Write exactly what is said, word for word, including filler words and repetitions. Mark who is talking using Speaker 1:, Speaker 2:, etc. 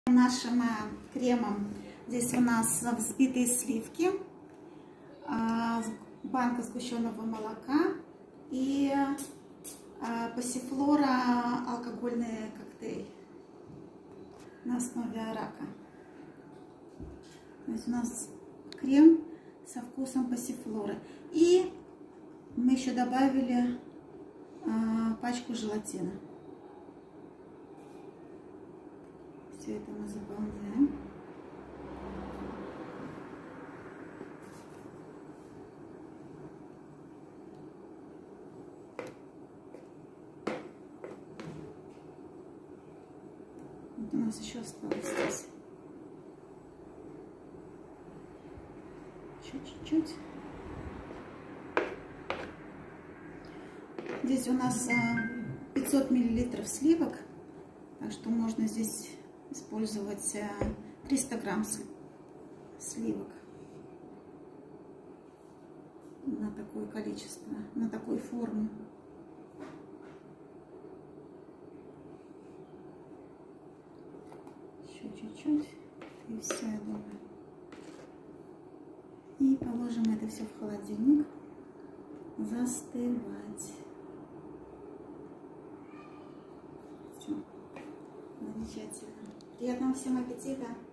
Speaker 1: Нашим кремом здесь у нас взбитые сливки, банка сгущенного молока и пассифлора алкогольный коктейль на основе арака. То есть у нас крем со вкусом пассифлоры. И мы еще добавили пачку желатина. Все это мы заполняем. Вот у нас еще осталось здесь чуть-чуть. Здесь у нас пятьсот миллилитров сливок, так что можно здесь использовать триста грамм сливок на такое количество, на такую форму. Еще чуть-чуть, и все, я думаю. И положим это все в холодильник застывать. Все, замечательно. Приятного всем аппетита!